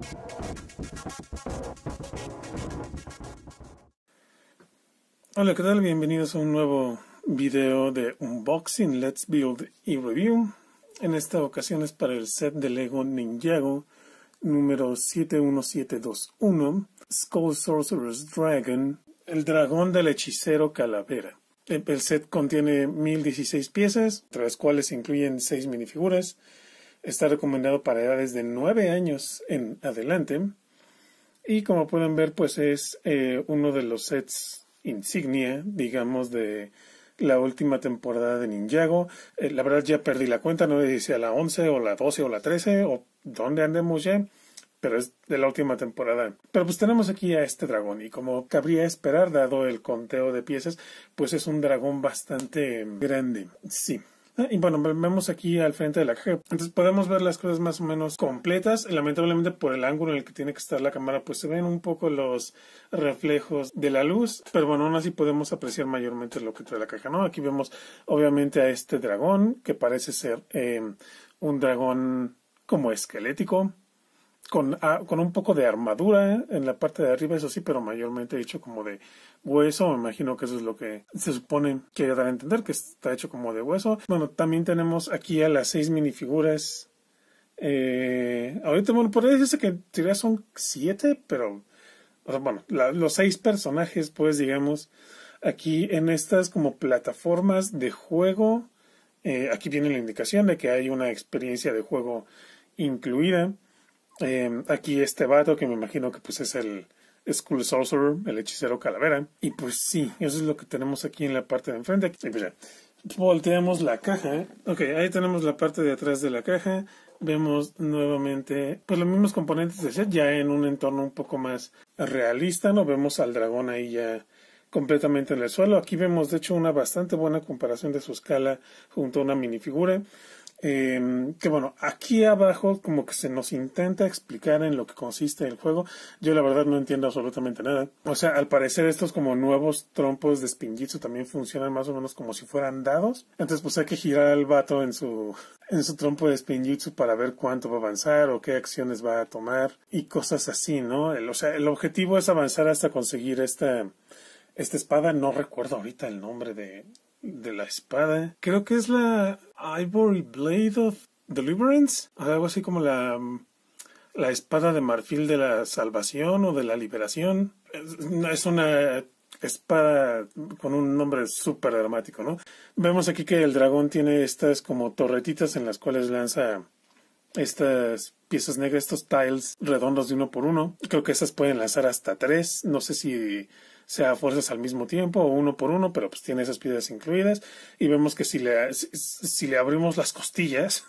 Hola, ¿qué tal? Bienvenidos a un nuevo video de unboxing, let's build y review. En esta ocasión es para el set de Lego Ninjago número 71721, Skull Sorcerer's Dragon, el dragón del hechicero calavera. El set contiene 1016 piezas, entre las cuales se incluyen 6 minifiguras. Está recomendado para edades de 9 años en adelante. Y como pueden ver, pues es uno de los sets insignia, digamos, de la última temporada de Ninjago. La verdad ya perdí la cuenta, no sé si a la 11 o la 12 o la 13 o dónde andemos ya, pero es de la última temporada. Pero pues tenemos aquí a este dragón y como cabría esperar, dado el conteo de piezas, pues es un dragón bastante grande, sí. Y bueno, vemos aquí al frente de la caja, entonces podemos ver las cosas más o menos completas. Lamentablemente por el ángulo en el que tiene que estar la cámara, pues se ven un poco los reflejos de la luz, pero bueno, aún así podemos apreciar mayormente lo que trae la caja, ¿no? Aquí vemos obviamente a este dragón, que parece ser un dragón como esquelético, con un poco de armadura en la parte de arriba, eso sí, pero mayormente hecho como de hueso. Me imagino que eso es lo que se supone que dar a entender, que está hecho como de hueso. Bueno, también tenemos aquí a las 6 minifiguras. Ahorita, bueno, podría decirse que en teoría son 7, pero, o sea, bueno, los 6 personajes, pues, digamos, aquí en estas como plataformas de juego. Aquí viene la indicación de que hay una experiencia de juego incluida. Aquí este vato que me imagino que pues es el Skull Sorcerer, el hechicero calavera. Y pues sí, eso es lo que tenemos aquí en la parte de enfrente. Y pues ya, volteamos la caja. Ok, ahí tenemos la parte de atrás de la caja. Vemos nuevamente pues los mismos componentes de set, ya en un entorno un poco más realista, ¿no? Vemos al dragón ahí ya completamente en el suelo. Aquí vemos de hecho una bastante buena comparación de su escala junto a una minifigura. Que bueno, aquí abajo como que se nos intenta explicar en lo que consiste el juego. Yo la verdad no entiendo absolutamente nada. O sea, al parecer estos como nuevos trompos de Spinjitzu también funcionan más o menos como si fueran dados. Entonces pues hay que girar al vato en su trompo de Spinjitzu para ver cuánto va a avanzar o qué acciones va a tomar y cosas así, ¿no? O sea, el objetivo es avanzar hasta conseguir esta espada. No recuerdo ahorita el nombre de la espada. Creo que es la Ivory Blade of Deliverance, algo así como la espada de marfil de la salvación o de la liberación. Es una espada con un nombre súper dramático, ¿no? Vemos aquí que el dragón tiene estas como torretitas en las cuales lanza estas piezas negras, estos tiles redondos de 1 por 1. Creo que esas pueden lanzar hasta 3. No sé si sea fuerzas al mismo tiempo o 1 por 1, pero pues tiene esas piedras incluidas. Y vemos que si le abrimos las costillas,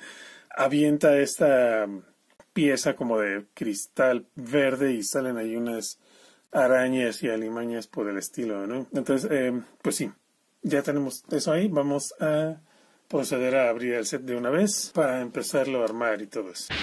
avienta esta pieza como de cristal verde y salen ahí unas arañas y alimañas por el estilo, ¿no? Entonces, pues sí, ya tenemos eso ahí. Vamos a proceder a abrir el set de una vez para empezarlo a armar y todo eso.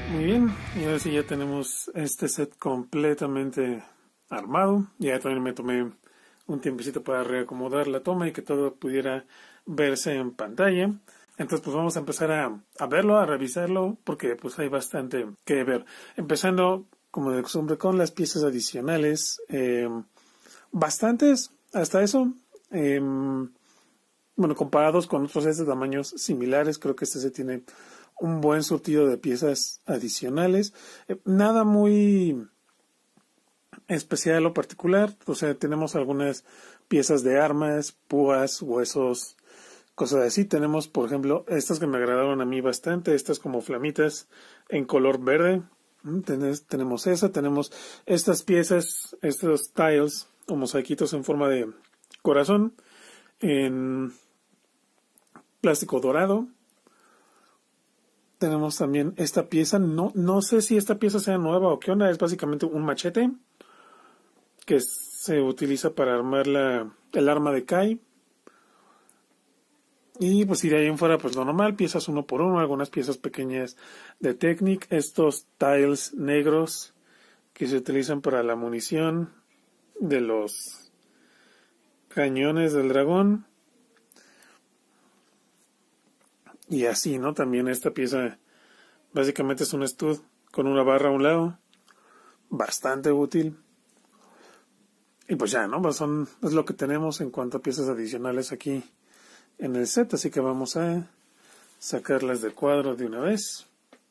Muy bien, y ahora sí ya tenemos este set completamente armado. Ya también me tomé un tiempecito para reacomodar la toma y que todo pudiera verse en pantalla. Entonces pues vamos a empezar a verlo, a revisarlo, porque pues hay bastante que ver. Empezando como de costumbre con las piezas adicionales. Bastantes hasta eso. Bueno, comparados con otros sets de tamaños similares, creo que este set tiene un buen surtido de piezas adicionales. Nada muy especial o particular. O sea, tenemos algunas piezas de armas, púas, huesos, cosas así. Tenemos, por ejemplo, estas que me agradaron a mí bastante, estas como flamitas en color verde. Tenemos esa, tenemos estas piezas, estos tiles o mosaiquitos en forma de corazón en plástico dorado. Tenemos también esta pieza, no sé si esta pieza sea nueva o qué onda, es básicamente un machete que se utiliza para armar el arma de Kai. Y pues si de ahí en fuera, pues lo normal, piezas uno por uno, algunas piezas pequeñas de Technic, estos tiles negros que se utilizan para la munición de los cañones del dragón. Y así, ¿no? También esta pieza básicamente es un stud con una barra a un lado, bastante útil. Y pues ya, ¿no? Pues es lo que tenemos en cuanto a piezas adicionales aquí en el set, así que vamos a sacarlas del cuadro de una vez.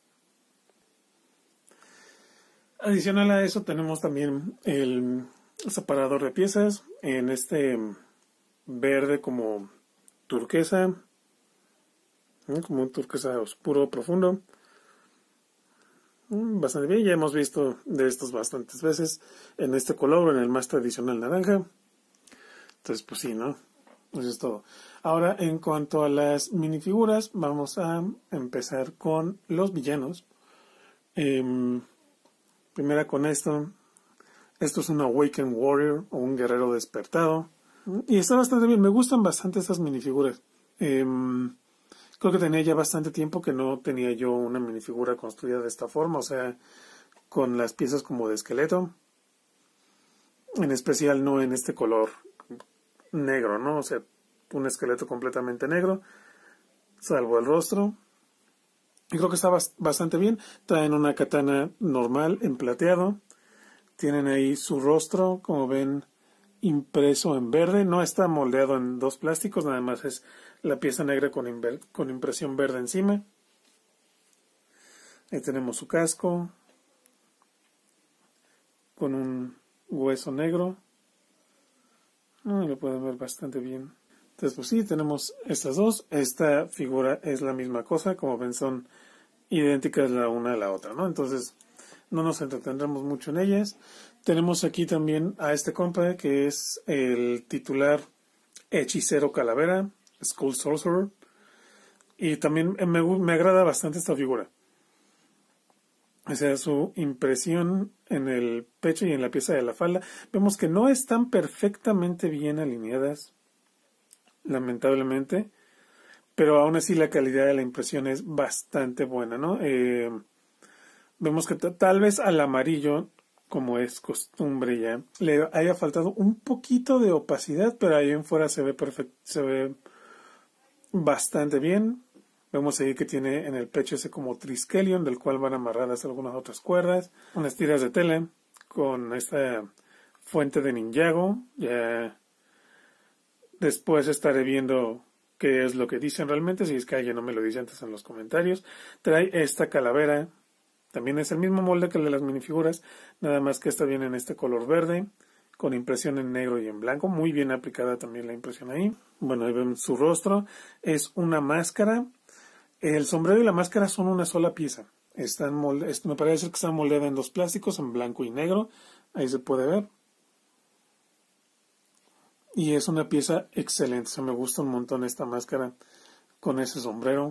Adicional a eso tenemos también el separador de piezas en este verde como turquesa, ¿no? Como un turquesa oscuro profundo. Bastante bien, ya hemos visto de estos bastantes veces en este color, en el más tradicional naranja. Entonces pues sí, ¿no? Eso es todo. Ahora, en cuanto a las minifiguras, vamos a empezar con los villanos. Primera con esto. Esto es un Awakened Warrior o un guerrero despertado. Y está bastante bien. Me gustan bastante estas minifiguras. Creo que tenía ya bastante tiempo que no tenía yo una minifigura construida de esta forma. O sea, con las piezas como de esqueleto. En especial no en este color negro, ¿no? O sea, un esqueleto completamente negro, salvo el rostro. Y creo que está bastante bien. Traen una katana normal en plateado. Tienen ahí su rostro, como ven, impreso en verde. No está moldeado en dos plásticos, nada más es la pieza negra con impresión verde encima. Ahí tenemos su casco con un hueso negro. Lo pueden ver bastante bien. Entonces, pues sí, tenemos estas dos. Esta figura es la misma cosa. Como ven, son idénticas la una a la otra, ¿no? Entonces, no nos entretendremos mucho en ellas. Tenemos aquí también a este compa, que es el titular hechicero calavera, Skull Sorcerer. Y también me agrada bastante esta figura. O sea, su impresión en el pecho y en la pieza de la falda. Vemos que no están perfectamente bien alineadas, lamentablemente. Pero aún así la calidad de la impresión es bastante buena, ¿no? Vemos que tal vez al amarillo, como es costumbre ya, le haya faltado un poquito de opacidad, pero ahí en fuera se ve bastante bien. Vemos ahí que tiene en el pecho ese como triskelion, del cual van amarradas algunas otras cuerdas, unas tiras de tela con esta fuente de Ninjago. Ya después estaré viendo qué es lo que dicen realmente, si es que alguien no me lo dice antes en los comentarios. Trae esta calavera, también es el mismo molde que el de las minifiguras, nada más que esta viene en este color verde, con impresión en negro y en blanco, muy bien aplicada también la impresión ahí. Bueno, ahí ven su rostro, es una máscara. El sombrero y la máscara son una sola pieza. Me parece que está moldeada en dos plásticos, en blanco y negro. Ahí se puede ver. Y es una pieza excelente. Me gusta un montón esta máscara con ese sombrero.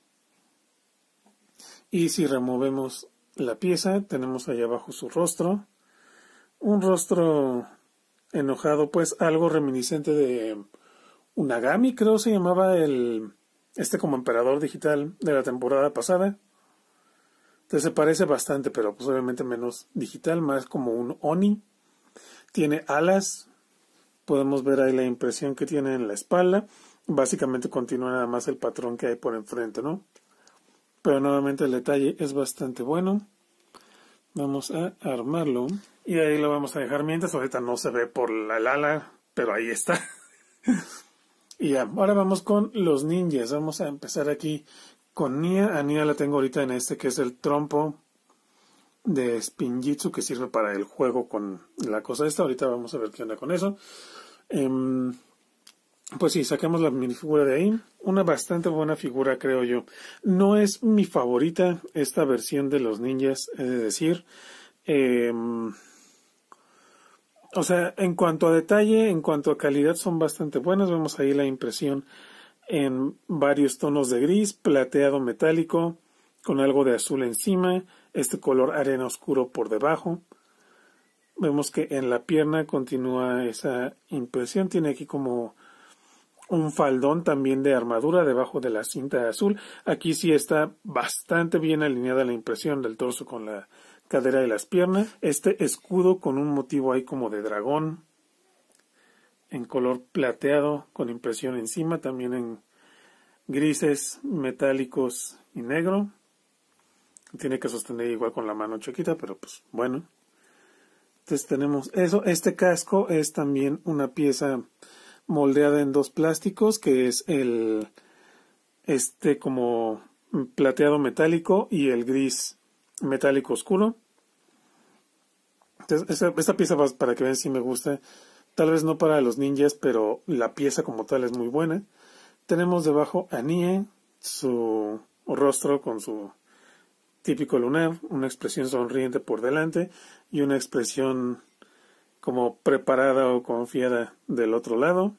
Y si removemos la pieza, tenemos ahí abajo su rostro. Un rostro enojado, pues algo reminiscente de Unagami, creo se llamaba como emperador digital de la temporada pasada. Entonces se parece bastante, pero pues obviamente menos digital, más como un Oni. Tiene alas, podemos ver ahí la impresión que tiene en la espalda. Básicamente continúa nada más el patrón que hay por enfrente, ¿no? Pero nuevamente el detalle es bastante bueno. Vamos a armarlo. Y ahí lo vamos a dejar mientras. Ahorita no se ve por la ala, pero ahí está. Y ya, ahora vamos con los ninjas. Vamos a empezar aquí con Nia. A Nia la tengo ahorita en este que es el trompo de Spinjitzu, que sirve para el juego con la cosa esta. Ahorita vamos a ver qué onda con eso. Pues sí, sacamos la minifigura de ahí. Una bastante buena figura, creo yo. No es mi favorita esta versión de los ninjas, es decir. O sea, en cuanto a detalle, en cuanto a calidad, son bastante buenas. Vemos ahí la impresión en varios tonos de gris, plateado metálico, con algo de azul encima, este color arena oscuro por debajo. Vemos que en la pierna continúa esa impresión. Tiene aquí como un faldón también de armadura debajo de la cinta azul. Aquí sí está bastante bien alineada la impresión del torso con la cadera y las piernas. Este escudo con un motivo ahí como de dragón en color plateado con impresión encima, también en grises, metálicos y negro. Tiene que sostener igual con la mano chiquita, pero pues bueno. Entonces tenemos eso. Este casco es también una pieza moldeada en dos plásticos, que es el como plateado metálico y el gris metálico oscuro. Entonces esta pieza, para que vean si me gusta, tal vez no para los ninjas, pero la pieza como tal es muy buena. Tenemos debajo a Nie, su rostro con su típico lunar, una expresión sonriente por delante y una expresión como preparada o confiada del otro lado.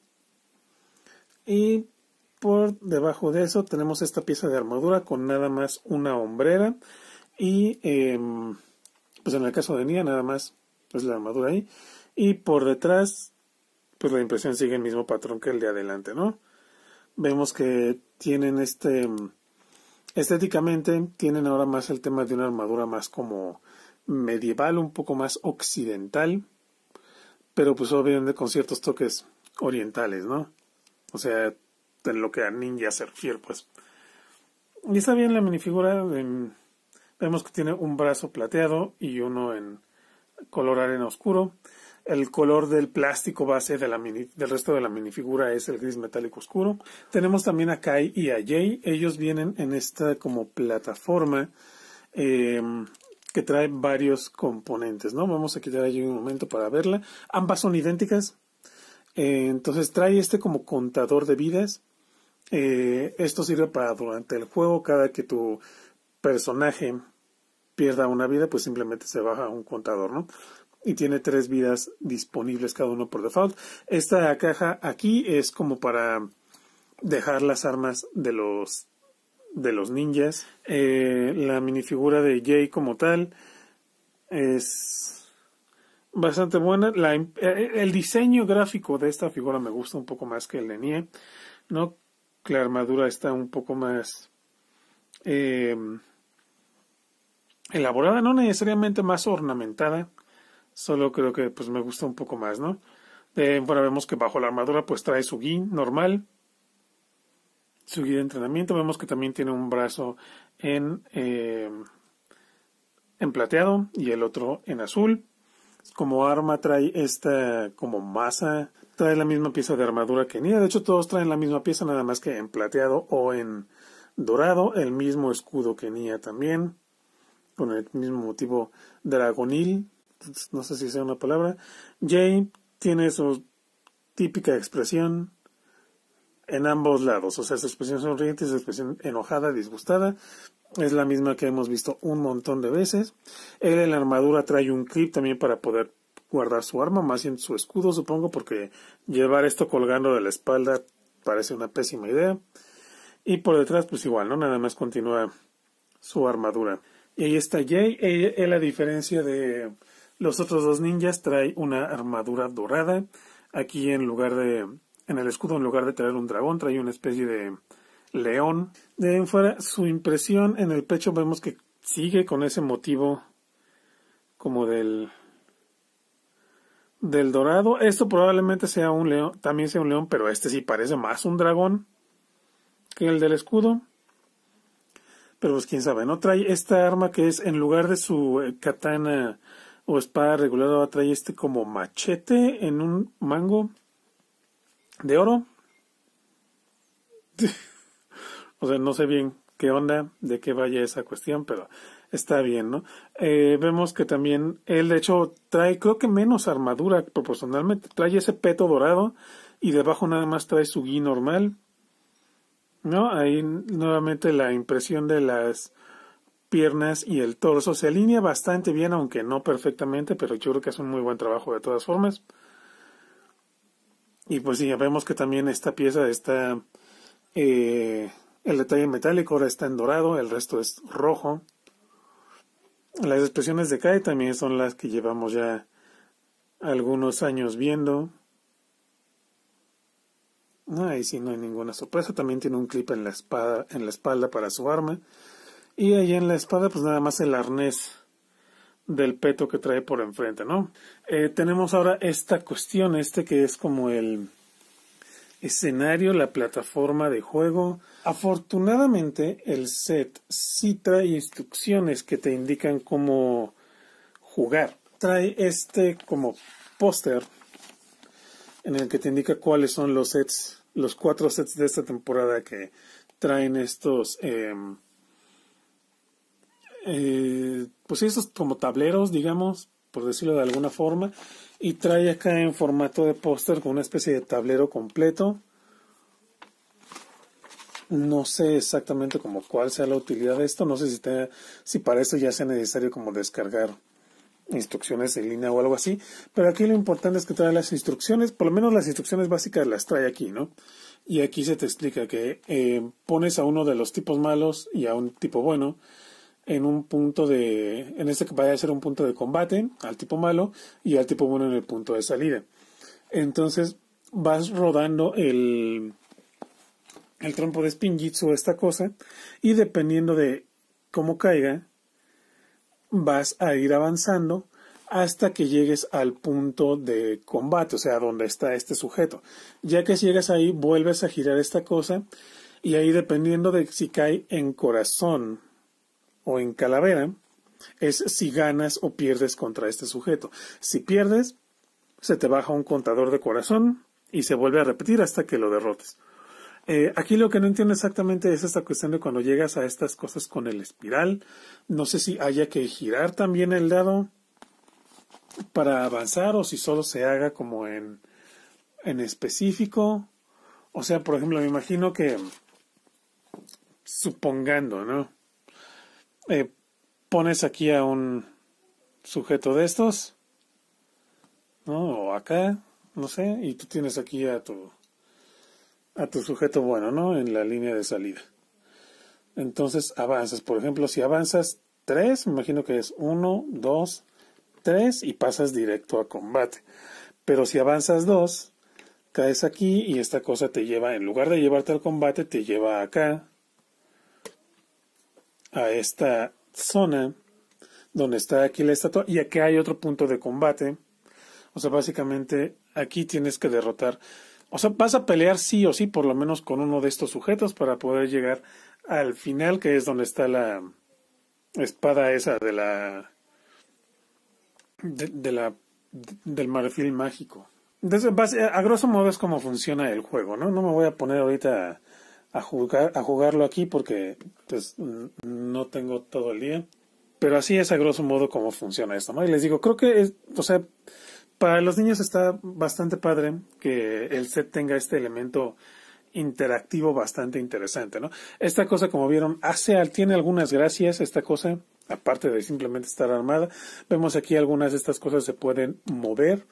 Y por debajo de eso tenemos esta pieza de armadura con nada más una hombrera y pues en el caso de Nia nada más es la armadura ahí, y por detrás pues la impresión sigue el mismo patrón que el de adelante, ¿no? Vemos que tienen estéticamente tienen ahora más el tema de una armadura más como medieval, un poco más occidental, pero pues obviamente con ciertos toques orientales, ¿no? O sea, en lo que a ninja se refiere, pues. Y está bien la minifigura. Vemos que tiene un brazo plateado y uno en color arena oscuro. El color del plástico base de del resto de la minifigura es el gris metálico oscuro. Tenemos también a Kai y a Jay. Ellos vienen en esta como plataforma que trae varios componentes, ¿no? Vamos a quitar allí un momento para verla. Ambas son idénticas. Entonces trae este como contador de vidas. Esto sirve para durante el juego, cada que tu personaje pierda una vida, pues simplemente se baja un contador, ¿no? Y tiene 3 vidas disponibles cada uno por default. Esta caja aquí es como para dejar las armas de los ninjas. La minifigura de Jay como tal es bastante buena. El diseño gráfico de esta figura me gusta un poco más que el de Nie, ¿no? La armadura está un poco más elaborada, no necesariamente más ornamentada, solo creo que pues me gusta un poco más, ¿no? Bueno, vemos que bajo la armadura pues trae su gi normal, su gi de entrenamiento. Vemos que también tiene un brazo en plateado y el otro en azul. Como arma trae esta como masa, trae la misma pieza de armadura que Nia. De hecho todos traen la misma pieza, nada más que en plateado o en dorado. El mismo escudo que Nia también, con el mismo motivo dragonil, no sé si sea una palabra. Jay tiene su típica expresión en ambos lados, o sea, su expresión sonriente y su expresión enojada, disgustada, es la misma que hemos visto un montón de veces. Él en la armadura trae un clip también para poder guardar su arma, más bien su escudo, supongo, porque llevar esto colgando de la espalda parece una pésima idea. Y por detrás, pues igual, ¿no? Nada más continúa su armadura. Y ahí está Jay. Él, a diferencia de los otros dos ninjas, trae una armadura dorada. Aquí en el escudo, en lugar de traer un dragón, trae una especie de león. De ahí en fuera, su impresión en el pecho, vemos que sigue con ese motivo como del dorado. Esto probablemente sea un león, también sea un león, pero este sí parece más un dragón que el del escudo. Pero pues quién sabe, ¿no? Trae esta arma que es, en lugar de su katana o espada regular, trae este como machete en un mango de oro. O sea, no sé bien qué onda, de qué vaya esa cuestión, pero está bien, ¿no? Vemos que también él, de hecho, trae, creo que menos armadura proporcionalmente. Trae ese peto dorado y debajo nada más trae su gi normal, ¿no? Ahí nuevamente la impresión de las piernas y el torso se alinea bastante bien, aunque no perfectamente, pero yo creo que es un muy buen trabajo de todas formas. Y pues sí, ya vemos que también esta pieza está, el detalle metálico ahora está en dorado, el resto es rojo. Las expresiones de Kai también son las que llevamos ya algunos años viendo. Ahí sí no hay ninguna sorpresa. También tiene un clip en la espalda para su arma. Y ahí en la espada pues nada más el arnés del peto que trae por enfrente, ¿no? Tenemos ahora esta cuestión, que es como el escenario, la plataforma de juego. Afortunadamente el set sí trae instrucciones que te indican cómo jugar. Trae como póster en el que te indica cuáles son los sets, los 4 sets de esta temporada que traen estos, pues estos como tableros, digamos, por decirlo de alguna forma, y trae acá en formato de póster con una especie de tablero completo. No sé exactamente como cuál sea la utilidad de esto, no sé si para eso ya sea necesario como descargar instrucciones en línea o algo así, pero aquí lo importante es que trae las instrucciones, por lo menos las instrucciones básicas las trae aquí, ¿no? Y aquí se te explica que pones a uno de los tipos malos y a un tipo bueno en un punto en este que vaya a ser un punto de combate, al tipo malo, y al tipo bueno en el punto de salida. Entonces vas rodando el trompo de Spinjitzu, esta cosa, y dependiendo de cómo caiga, vas a ir avanzando hasta que llegues al punto de combate, o sea, donde está este sujeto. Ya que si llegas ahí, vuelves a girar esta cosa, y ahí dependiendo de si cae en corazón o en calavera, es si ganas o pierdes contra este sujeto. Si pierdes, se te baja un contador de corazón y se vuelve a repetir hasta que lo derrotes. Aquí lo que no entiendo exactamente es esta cuestión de cuando llegas a estas cosas con el espiral. No sé si haya que girar también el dado para avanzar o si solo se haga como en específico. O sea, por ejemplo, me imagino que, supongando, ¿no? Pones aquí a un sujeto de estos, ¿no? O acá, no sé, y tú tienes aquí a tu sujeto bueno, ¿no? En la línea de salida. Entonces avanzas, por ejemplo, si avanzas 3, me imagino que es 1, 2, 3 y pasas directo a combate. Pero si avanzas 2, caes aquí y esta cosa te lleva, en lugar de llevarte al combate, te lleva acá, a esta zona donde está aquí la estatua, y aquí hay otro punto de combate. O sea, básicamente aquí tienes que derrotar, o sea, vas a pelear sí o sí, por lo menos con uno de estos sujetos para poder llegar al final, que es donde está la espada esa del marfil mágico. Entonces, a grosso modo es como funciona el juego, ¿no? No me voy a poner ahorita a jugarlo aquí porque pues no tengo todo el día. Pero así es a grosso modo como funciona esto, ¿no? Y les digo, creo que o sea, para los niños está bastante padre que el set tenga este elemento interactivo bastante interesante, ¿no? Esta cosa, como vieron, tiene algunas gracias, esta cosa, aparte de simplemente estar armada. Vemos aquí algunas de estas cosas se pueden mover.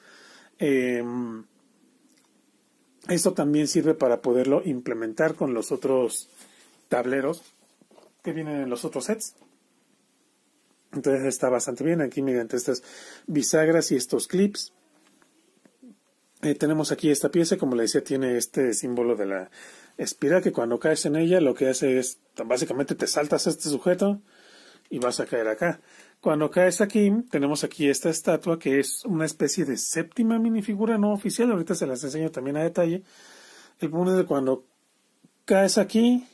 Esto también sirve para poderlo implementar con los otros tableros que vienen en los otros sets. Entonces está bastante bien aquí mediante estas bisagras y estos clips. Tenemos aquí esta pieza, como le decía, tiene este símbolo de la espiral que cuando caes en ella lo que hace es, básicamente te saltas a este sujeto y vas a caer acá. Cuando caes aquí, tenemos aquí esta estatua que es una especie de séptima minifigura no oficial. Ahorita se las enseño también a detalle. El punto es que cuando caes aquí,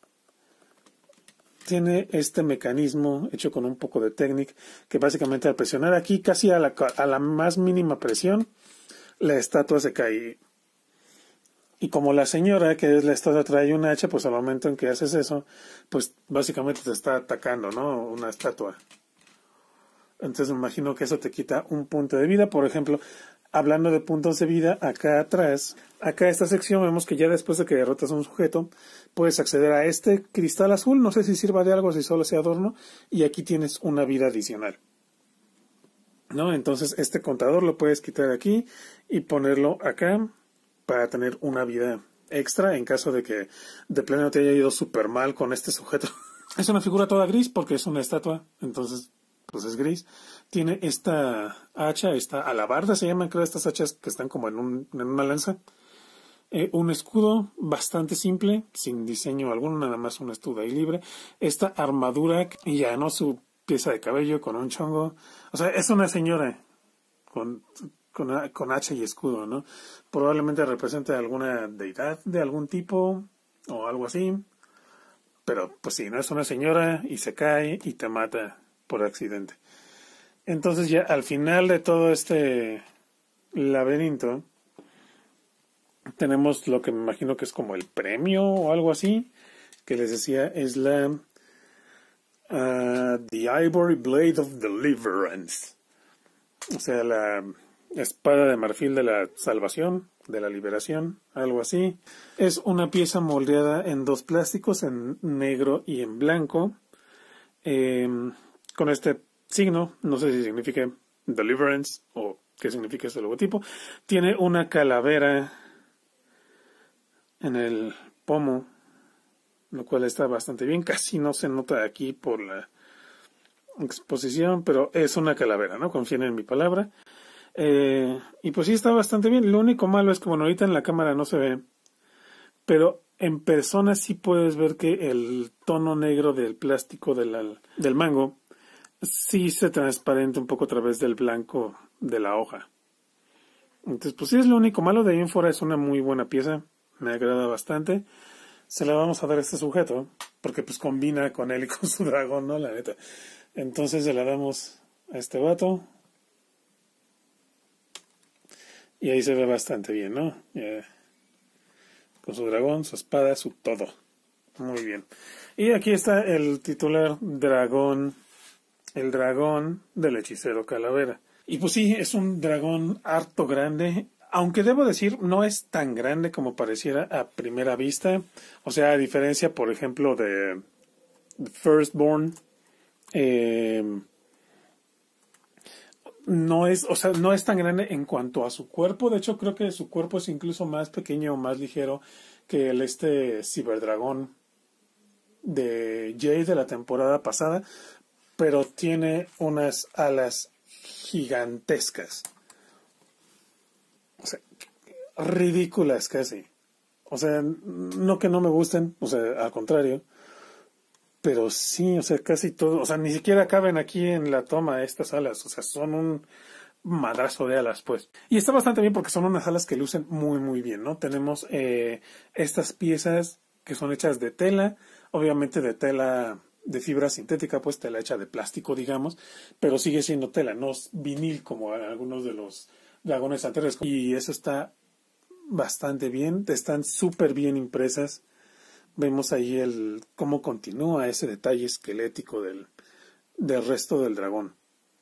tiene este mecanismo hecho con un poco de técnica que básicamente al presionar aquí casi a la más mínima presión, la estatua se cae. Y como la señora, que es la estatua, trae un hacha, pues al momento en que haces eso, pues básicamente te está atacando, ¿no? Una estatua. Entonces me imagino que eso te quita un punto de vida. Por ejemplo, hablando de puntos de vida, acá atrás, acá esta sección, vemos que ya después de que derrotas a un sujeto, puedes acceder a este cristal azul. No sé si sirva de algo, si solo sea adorno. Y aquí tienes una vida adicional, ¿no? Entonces este contador lo puedes quitar aquí y ponerlo acá para tener una vida extra en caso de que de plano te haya ido súper mal con este sujeto. Es una figura toda gris porque es una estatua, entonces pues es gris. Tiene esta hacha, esta alabarda se llaman, creo, estas hachas que están como en una lanza. Un escudo bastante simple, sin diseño alguno, nada más un escudo ahí libre. Esta armadura y ya, ¿no? Su pieza de cabello con un chongo. O sea, es una señora con hacha y escudo, ¿no? Probablemente represente alguna deidad de algún tipo o algo así. Pero pues sí, no, es una señora y se cae y te mata por accidente. Entonces ya al final de todo este laberinto tenemos lo que me imagino que es como el premio o algo así, que les decía es la The Ivory Blade of Deliverance. O sea, la espada de marfil de la salvación, de la liberación, algo así. Es una pieza moldeada en dos plásticos, en negro y en blanco, con este signo, no sé si significa Deliverance o qué significa este logotipo. Tiene una calavera en el pomo, lo cual está bastante bien. Casi no se nota aquí por la exposición, pero es una calavera, ¿no? Confíen en mi palabra. Y pues sí está bastante bien. Lo único malo es que, bueno, ahorita en la cámara no se ve, pero en persona sí puedes ver que el tono negro del plástico del mango sí se transparenta un poco a través del blanco de la hoja. Entonces, pues sí es lo único malo. De ahí en fuera es una muy buena pieza. Me agrada bastante. Se la vamos a dar a este sujeto, porque pues combina con él y con su dragón, ¿no? La neta. Entonces se la damos a este vato. Y ahí se ve bastante bien, ¿no? Con su dragón, su espada, su todo. Muy bien. Y aquí está el titular dragón. El dragón del hechicero calavera. Y pues sí, es un dragón harto grande. Aunque debo decir, no es tan grande como pareciera a primera vista. O sea, a diferencia, por ejemplo, de Firstborn. No es, o sea, no es tan grande en cuanto a su cuerpo. De hecho, creo que su cuerpo es incluso más pequeño o más ligero que el ciberdragón de Jade de la temporada pasada, pero tiene unas alas gigantescas. O sea, ridículas casi. O sea, no que no me gusten, o sea, al contrario. Pero sí, o sea, casi todo, o sea, ni siquiera caben aquí en la toma estas alas, o sea, son un madrazo de alas, pues. Y está bastante bien porque son unas alas que lucen muy, muy bien, ¿no? Tenemos estas piezas que son hechas de tela, obviamente de tela de fibra sintética, pues tela hecha de plástico, digamos, pero sigue siendo tela, no es vinil como algunos de los dragones anteriores. Y eso está bastante bien, están súper bien impresas. Vemos ahí cómo continúa ese detalle esquelético del resto del dragón.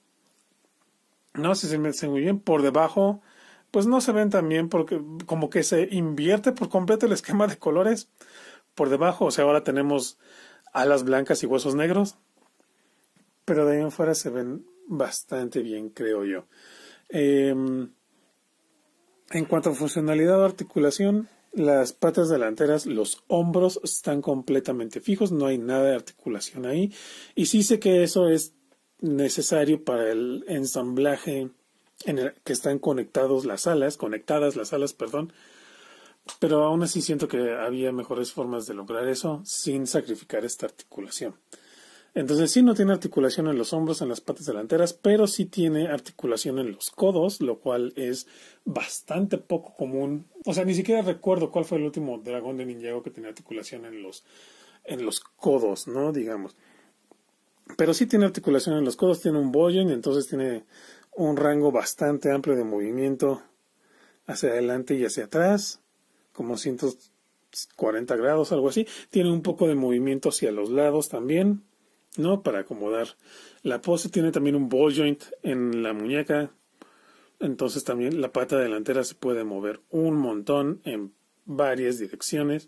No sé si se me hace muy bien. Por debajo, pues no se ven tan bien porque como que se invierte por completo el esquema de colores. Por debajo, o sea, ahora tenemos alas blancas y huesos negros. Pero de ahí en fuera se ven bastante bien, creo yo. En cuanto a funcionalidad o articulación, las patas delanteras, los hombros están completamente fijos, no hay nada de articulación ahí. Y sí sé que eso es necesario para el ensamblaje en el que están conectadas las alas, perdón. Pero aún así siento que había mejores formas de lograr eso sin sacrificar esta articulación. Entonces sí no tiene articulación en los hombros, en las patas delanteras, pero sí tiene articulación en los codos, lo cual es bastante poco común. O sea, ni siquiera recuerdo cuál fue el último dragón de Ninjago que tenía articulación en los codos, ¿no? Digamos. Pero sí tiene articulación en los codos, tiene un ball joint, entonces tiene un rango bastante amplio de movimiento hacia adelante y hacia atrás, como 140 grados, algo así. Tiene un poco de movimiento hacia los lados también, ¿no? Para acomodar la pose. Tiene también un ball joint en la muñeca, entonces también la pata delantera se puede mover un montón en varias direcciones.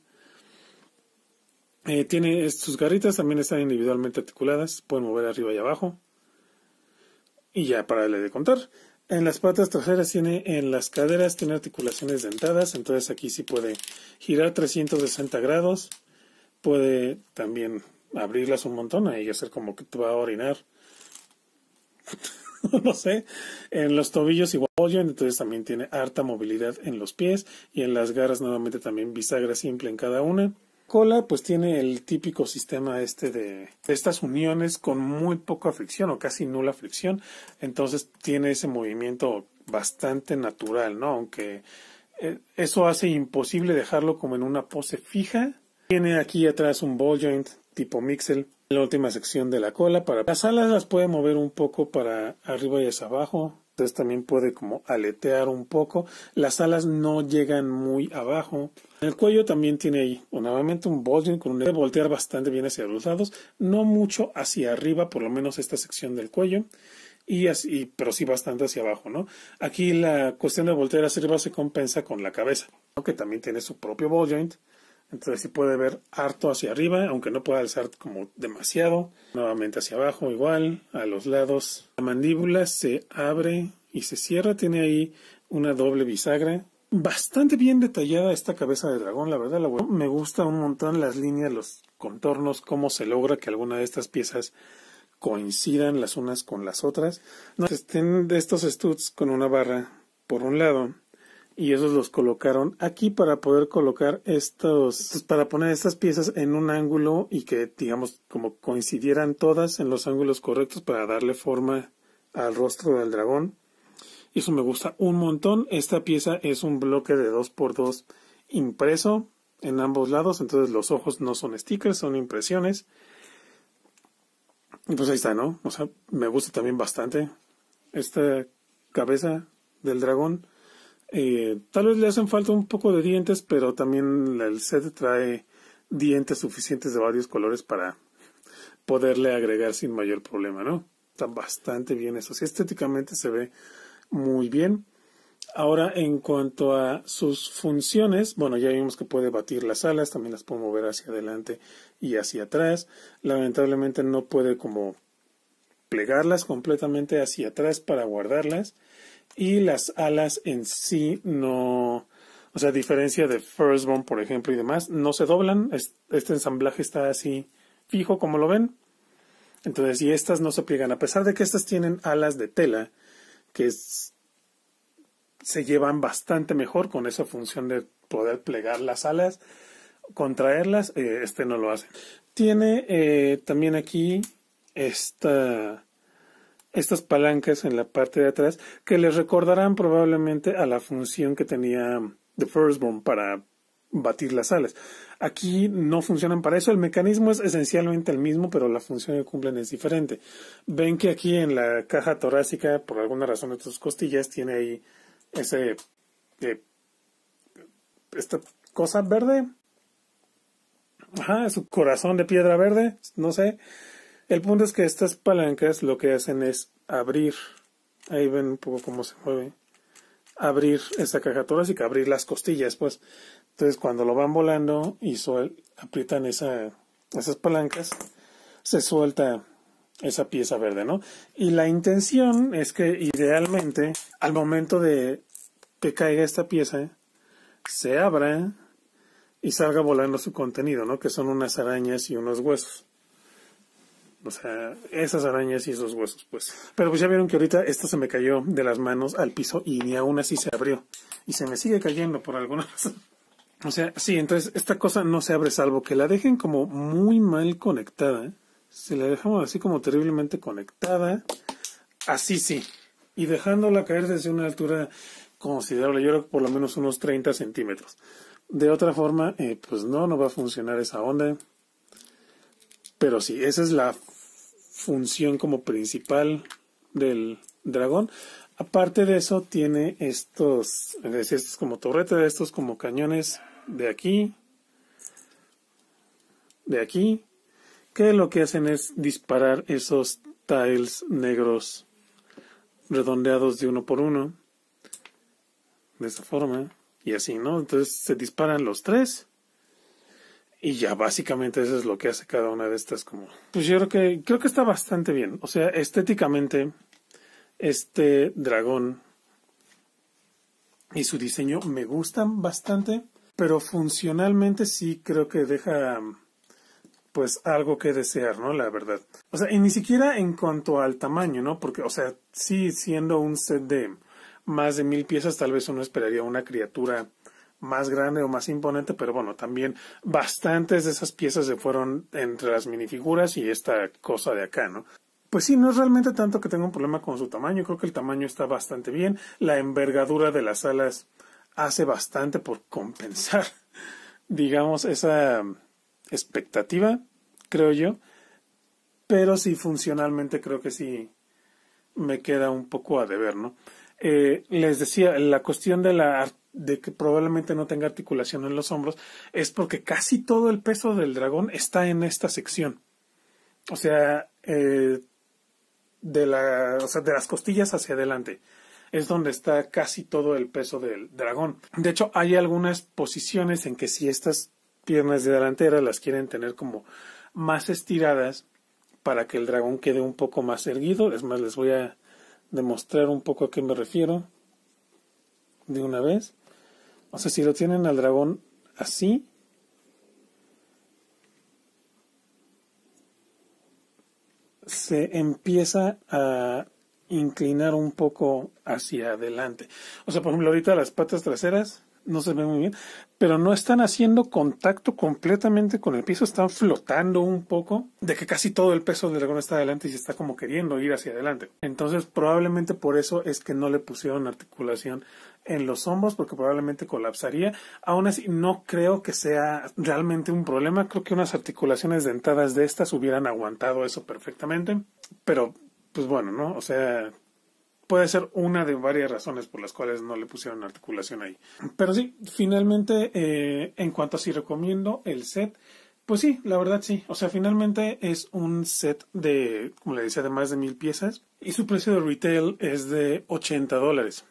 Tiene sus garritas, también están individualmente articuladas, pueden mover arriba y abajo. Y ya para de contar. En las patas traseras en las caderas tiene articulaciones dentadas, entonces aquí sí puede girar 360 grados. Puede también abrirlas un montón, ahí hacer como que te va a orinar. No sé. En los tobillos igual, entonces también tiene harta movilidad en los pies. Y en las garras nuevamente también bisagra simple en cada una. Cola pues tiene el típico sistema de estas uniones con muy poca fricción o casi nula fricción, entonces tiene ese movimiento bastante natural, ¿no? Aunque eso hace imposible dejarlo como en una pose fija. Tiene aquí atrás un ball joint tipo Mixel en la última sección de la cola. Para las alas las puede mover un poco para arriba y hacia abajo. Entonces también puede como aletear un poco. Las alas no llegan muy abajo. En el cuello también tiene ahí nuevamente un ball joint con un voltear bastante bien hacia los lados. No mucho hacia arriba, por lo menos esta sección del cuello. Y así, pero sí bastante hacia abajo, ¿no? Aquí la cuestión de voltear hacia arriba se compensa con la cabeza, ¿no? Que también tiene su propio ball joint. Entonces sí puede ver harto hacia arriba, aunque no pueda alzar como demasiado. Nuevamente hacia abajo igual, a los lados. La mandíbula se abre y se cierra, tiene ahí una doble bisagra. Bastante bien detallada esta cabeza de dragón, la verdad. Me gusta un montón las líneas, los contornos, cómo se logra que alguna de estas piezas coincidan las unas con las otras. No, estén de estos studs con una barra por un lado. Y esos los colocaron aquí para poder colocar para poner estas piezas en un ángulo y que, digamos, como coincidieran todas en los ángulos correctos para darle forma al rostro del dragón. Y eso me gusta un montón. Esta pieza es un bloque de 2x2 impreso en ambos lados, entonces los ojos no son stickers, son impresiones. Pues ahí está, ¿no? O sea, me gusta también bastante esta cabeza del dragón. Tal vez le hacen falta un poco de dientes, pero también el set trae dientes suficientes de varios colores para poderle agregar sin mayor problema, ¿no? Está bastante bien eso. Sí, estéticamente se ve muy bien. Ahora, en cuanto a sus funciones, bueno, ya vimos que puede batir las alas, también las puede mover hacia adelante y hacia atrás. Lamentablemente no puede como plegarlas completamente hacia atrás para guardarlas. Y las alas en sí no, o sea, a diferencia de Firstborn, por ejemplo, y demás, no se doblan. Este ensamblaje está así fijo, como lo ven. Entonces, y estas no se pliegan, a pesar de que estas tienen alas de tela, que se llevan bastante mejor con esa función de poder plegar las alas, contraerlas, este no lo hace. Tiene también aquí estas palancas en la parte de atrás que les recordarán probablemente a la función que tenía The Firstborn para batir las alas. Aquí no funcionan para eso, el mecanismo es esencialmente el mismo, pero la función que cumplen es diferente. Ven que aquí en la caja torácica, por alguna razón de sus costillas, tiene ahí esta cosa verde. Ajá, su corazón de piedra verde, no sé. El punto es que estas palancas lo que hacen es abrir, ahí ven un poco cómo se mueve, abrir esa caja torácica, abrir las costillas, pues. Entonces cuando lo van volando y aprietan esas palancas, se suelta esa pieza verde, ¿no? Y la intención es que idealmente al momento de que caiga esta pieza, se abra y salga volando su contenido, ¿no? Que son unas arañas y unos huesos. O sea, esas arañas y esos huesos, pues. Pero pues ya vieron que ahorita esto se me cayó de las manos al piso y ni aún así se abrió. Y se me sigue cayendo por alguna razón. O sea, sí, entonces esta cosa no se abre salvo que la dejen como muy mal conectada. Si la dejamos así como terriblemente conectada, así sí, y dejándola caer desde una altura considerable, yo creo que por lo menos unos 30 centímetros. De otra forma, pues no va a funcionar esa onda. Pero sí, esa es la función como principal del dragón. Aparte de eso, tiene estos como torretas, estos como cañones de aquí, que lo que hacen es disparar esos tiles negros redondeados de uno por uno, de esa forma, y así, ¿no? Entonces se disparan los tres, y ya básicamente eso es lo que hace cada una de estas como... Pues yo creo que está bastante bien. O sea, estéticamente, este dragón y su diseño me gustan bastante, pero funcionalmente sí creo que deja pues algo que desear, ¿no? La verdad. O sea, y ni siquiera en cuanto al tamaño, ¿no? Porque, o sea, sí siendo un set de más de 1000 piezas, tal vez uno esperaría una criatura más grande o más imponente, pero bueno, también bastantes de esas piezas se fueron entre las minifiguras y esta cosa de acá, ¿no? Pues sí, no es realmente tanto que tenga un problema con su tamaño, creo que el tamaño está bastante bien, la envergadura de las alas hace bastante por compensar, digamos, esa expectativa, creo yo, pero sí funcionalmente creo que sí me queda un poco a deber, ¿no? Les decía, la cuestión de que probablemente no tenga articulación en los hombros es porque casi todo el peso del dragón está en esta sección. O sea, de las costillas hacia adelante es donde está casi todo el peso del dragón. De hecho, hay algunas posiciones en que si estas piernas de delantera las quieren tener como más estiradas para que el dragón quede un poco más erguido. Es más, les voy a demostrar un poco a qué me refiero de una vez. O sea, si lo tienen al dragón así, se empieza a inclinar un poco hacia adelante. O sea, por ejemplo, ahorita las patas traseras no se ven muy bien, pero no están haciendo contacto completamente con el piso, están flotando un poco, de que casi todo el peso del dragón está adelante y se está como queriendo ir hacia adelante. Entonces, probablemente por eso es que no le pusieron articulación en los hombros, porque probablemente colapsaría. Aún así, no creo que sea realmente un problema. Creo que unas articulaciones dentadas de estas hubieran aguantado eso perfectamente. Pero, pues bueno, ¿no? O sea, puede ser una de varias razones por las cuales no le pusieron articulación ahí. Pero sí, finalmente, en cuanto a si recomiendo el set, pues sí, la verdad sí. O sea, finalmente es un set de, como le decía, de más de 1000 piezas. Y su precio de retail es de $80.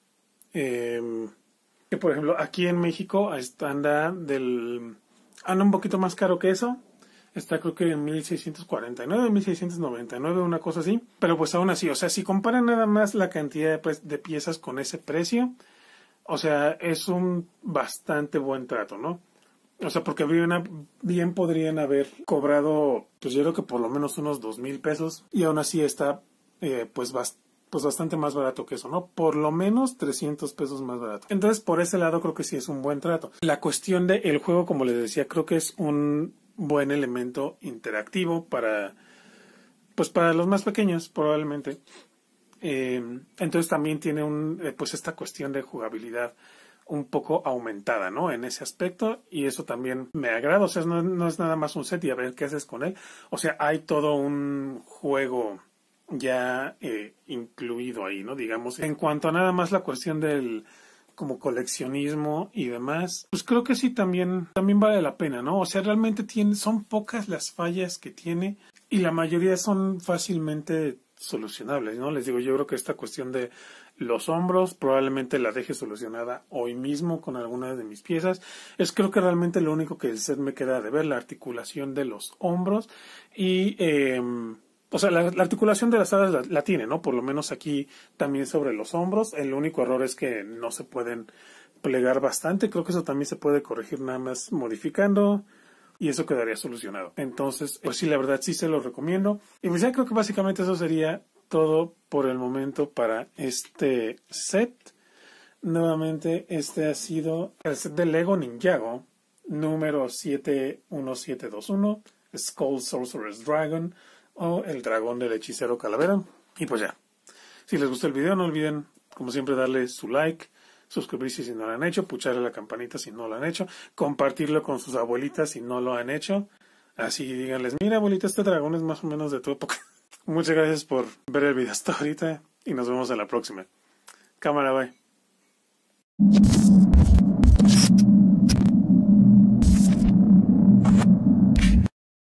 Que por ejemplo, aquí en México anda un poquito más caro que eso. Está creo que en 1649, 1699, una cosa así. Pero pues aún así, o sea, si comparan nada más la cantidad de piezas con ese precio, o sea, es un bastante buen trato, ¿no? O sea, porque bien podrían haber cobrado, pues yo creo que por lo menos unos 2000 pesos. Y aún así está, pues bastante más barato que eso, ¿no? Por lo menos 300 pesos más barato. Entonces, por ese lado creo que sí es un buen trato. La cuestión del juego, como les decía, creo que es un buen elemento interactivo para los más pequeños probablemente. Entonces también tiene pues esta cuestión de jugabilidad un poco aumentada, ¿no? En ese aspecto, y eso también me agrada. O sea, no es nada más un set y a ver qué haces con él. O sea, hay todo un juego ya incluido ahí, ¿no? Digamos, en cuanto a nada más la cuestión del como coleccionismo y demás, pues creo que sí también vale la pena, ¿no? O sea, realmente son pocas las fallas que tiene y la mayoría son fácilmente solucionables, ¿no? Les digo, yo creo que esta cuestión de los hombros probablemente la deje solucionada hoy mismo con algunas de mis piezas. Creo que realmente lo único que el set me queda de ver, la articulación de los hombros y o sea, la articulación de las alas la tiene, ¿no? Por lo menos aquí también sobre los hombros. El único error es que no se pueden plegar bastante. Creo que eso también se puede corregir nada más modificando y eso quedaría solucionado. Entonces, pues sí, la verdad sí se lo recomiendo. Y pues ya creo que básicamente eso sería todo por el momento para este set. Nuevamente, este ha sido el set de Lego Ninjago número 71721. Skull Sorcerer's Dragon o el dragón del hechicero calavera. Y pues ya, si les gustó el video no olviden como siempre darle su like, suscribirse si no lo han hecho, pucharle a la campanita si no lo han hecho, compartirlo con sus abuelitas si no lo han hecho. Así díganles, mira abuelita, este dragón es más o menos de tu época. Muchas gracias por ver el video hasta ahorita y nos vemos en la próxima. Cámara, bye.